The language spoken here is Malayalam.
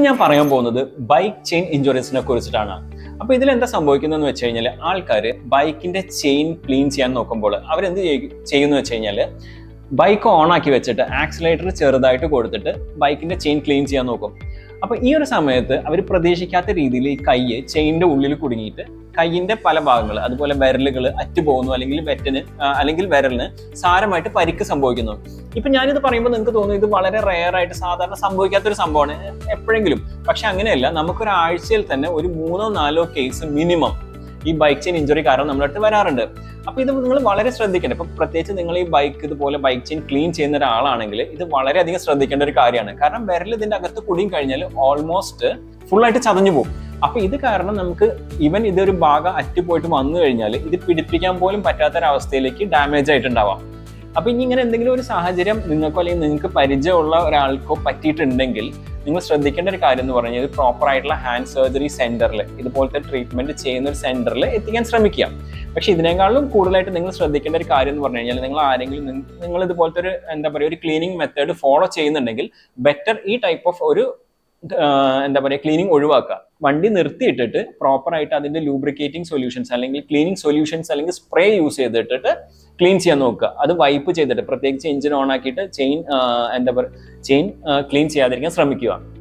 ഞാൻ പറയാൻ പോകുന്നത് ബൈക്ക് ചെയിൻ ഇഞ്ചുറീസിനെ കുറിച്ചിട്ടാണ്. അപ്പോൾ ഇതിൽ എന്താ സംഭവിക്കുന്നതെന്ന് വെച്ച് കഴിഞ്ഞാൽ ആൾക്കാർ ബൈക്കിന്റെ ചെയിൻ ക്ലീൻ ചെയ്യാൻ നോക്കുമ്പോൾ അവരെന്ത് ചെയ്യുന്നു വെച്ച് കഴിഞ്ഞാൽ ബൈക്ക് ഓൺ ആക്കി വെച്ചിട്ട് ആക്സിലേറ്റർ ചെറുതായിട്ട് കൊടുത്തിട്ട് ബൈക്കിന്റെ ചെയിൻ ക്ലീൻ ചെയ്യാൻ നോക്കും. അപ്പോൾ ഈ ഒരു സമയത്ത് അവർ പ്രതീക്ഷിക്കാത്ത രീതിയിൽ ഈ കൈ ചെയിനിന്റെ ഉള്ളിൽ കുടുങ്ങിയിട്ട് കൈയിന്റെ പല ഭാഗങ്ങൾ അതുപോലെ വിരലുകൾ അറ്റുപോകുന്നു, അല്ലെങ്കിൽ വിരലിന് സാരമായിട്ട് പരിക്ക് സംഭവിക്കുന്നു. ഇപ്പൊ ഞാനിത് പറയുമ്പോൾ നിങ്ങൾക്ക് തോന്നുന്നു ഇത് വളരെ റെയർ ആയിട്ട് സാധാരണ സംഭവിക്കാത്തൊരു സംഭവമാണ് എപ്പോഴെങ്കിലും. പക്ഷെ അങ്ങനെയല്ല, നമുക്കൊരാഴ്ചയിൽ തന്നെ ഒരു 3-4 കേസ് മിനിമം ഈ ബൈക്ക് ചെയിൻ ഇഞ്ചുറി കാരണം നമ്മുടെ അടുത്ത് വരാറുണ്ട്. അപ്പൊ ഇത് നിങ്ങൾ വളരെ ശ്രദ്ധിക്കേണ്ട. ഇപ്പൊ പ്രത്യേകിച്ച് നിങ്ങൾ ഈ ഇതുപോലെ ബൈക്ക് ചെയിൻ ക്ലീൻ ചെയ്യുന്ന ഒരാളാണെങ്കിൽ ഇത് വളരെയധികം ശ്രദ്ധിക്കേണ്ട ഒരു കാര്യമാണ്. കാരണം വിരൽ ഇതിന്റെ അകത്ത് കുടുങ്ങി കഴിഞ്ഞാൽ ഓൾമോസ്റ്റ് ഫുള്ളായിട്ട് ചതഞ്ഞു പോകും. അപ്പൊ ഇത് കാരണം നമുക്ക് ഇതൊരു ഭാഗം അറ്റുപോയിട്ട് വന്നു കഴിഞ്ഞാൽ ഇത് പിടിപ്പിക്കാൻ പോലും പറ്റാത്തൊരവസ്ഥയിലേക്ക് ഡാമേജ് ആയിട്ടുണ്ടാവാം. അപ്പൊ ഇനി ഇങ്ങനെ എന്തെങ്കിലും ഒരു സാഹചര്യം നിങ്ങൾക്കോ അല്ലെങ്കിൽ നിങ്ങൾക്ക് പരിചയമുള്ള ഒരാൾക്കോ പറ്റിയിട്ടുണ്ടെങ്കിൽ നിങ്ങൾ ശ്രദ്ധിക്കേണ്ട ഒരു കാര്യം എന്ന് പറഞ്ഞാൽ പ്രോപ്പർ ആയിട്ടുള്ള ഹാൻഡ് സർജറി സെന്ററിൽ ഇതുപോലത്തെ ട്രീറ്റ്മെന്റ് ചെയ്യുന്ന ഒരു സെന്ററിൽ എത്തിക്കാൻ ശ്രമിക്കുക. പക്ഷെ ഇതിനേക്കാളും കൂടുതലായിട്ട് നിങ്ങൾ ശ്രദ്ധിക്കേണ്ട ഒരു കാര്യം എന്ന് പറഞ്ഞു കഴിഞ്ഞാൽ നിങ്ങൾ ഇതുപോലത്തെ ഒരു ക്ലീനിങ് മെത്തേഡ് ഫോളോ ചെയ്യുന്നുണ്ടെങ്കിൽ ബെറ്റർ ഈ ടൈപ്പ് ഓഫ് ഒരു ക്ലീനിങ് ഒഴിവാക്കുക. വണ്ടി നിർത്തിയിട്ടിട്ട് പ്രോപ്പറായിട്ട് അതിന്റെ ലൂബ്രിക്കേറ്റിംഗ് സൊല്യൂഷൻസ് അല്ലെങ്കിൽ ക്ലീനിങ് സൊല്യൂഷൻസ് അല്ലെങ്കിൽ സ്പ്രേ യൂസ് ചെയ്തിട്ട് ക്ലീൻ ചെയ്യാൻ നോക്കുക. അത് വൈപ്പ് ചെയ്തിട്ട് പ്രത്യേകിച്ച് എഞ്ചിൻ ഓൺ ആക്കിയിട്ട് ചെയിൻ ക്ലീൻ ചെയ്യാതിരിക്കാൻ ശ്രമിക്കുക.